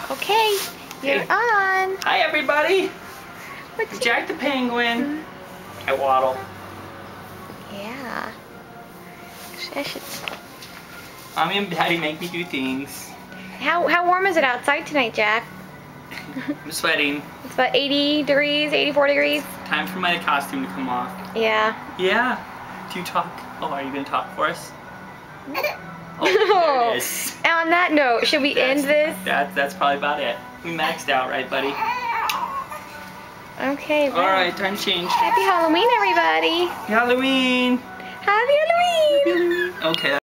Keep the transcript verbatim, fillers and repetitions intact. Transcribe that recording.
Okay, you're Okay. on. Hi everybody. What's Jack the Penguin. Mm-hmm. I waddle. Yeah. Actually, I should. Mommy and Daddy make me do things. How how warm is it outside tonight, Jack? I'm sweating. It's about eighty degrees, eighty-four degrees. Time for my costume to come off. Yeah. Yeah. Do you talk? Oh, are you gonna talk for us? Oh, there it is. And on that note, should we That's, end this? That, that's probably about it. We maxed out, right, buddy? Okay. Well. All right, time to change. Happy Halloween, everybody. Halloween. Happy Halloween. Okay.